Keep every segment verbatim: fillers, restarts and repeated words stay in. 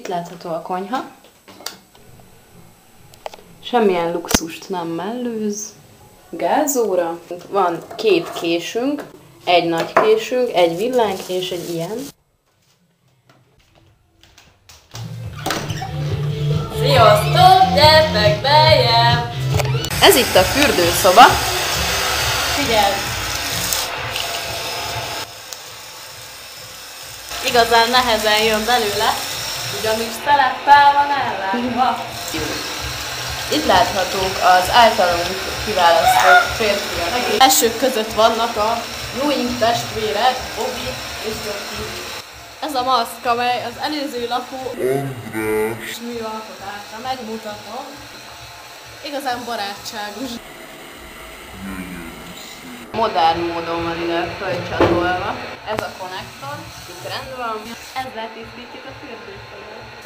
Itt látható a konyha. Semmilyen luxust nem mellőz. Gázóra. Van két késünk, egy nagy késünk, egy villánk és egy ilyen. Sziasztok, gyertek beljebb! Ez itt a fürdőszoba. Figyelj! Igazán nehezen jön belőle, ugyanis teleppel van ellátva. Itt láthatók az általunk kiválasztott férfiak. Elsők között vannak a jóink testvérek, Bobby és Joki. Ez a maszk, amely az előző lakó András műalkotása, megmutatom. Igazán barátságos. Modern módon van ide fölcsatolva. Ez a konnektor, itt rend van. Ezzel tisztítjuk a fürdőszobát.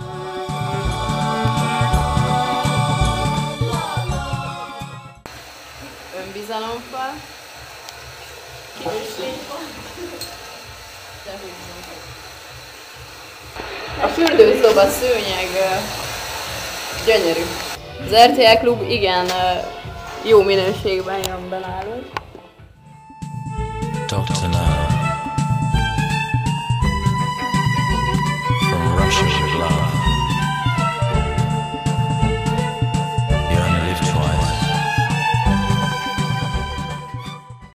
Önbizalomfal. A fürdőszoba szőnyeg gyönyörű. Az er té el Klub igen jó minőségben jön be nálunk. doktor Love.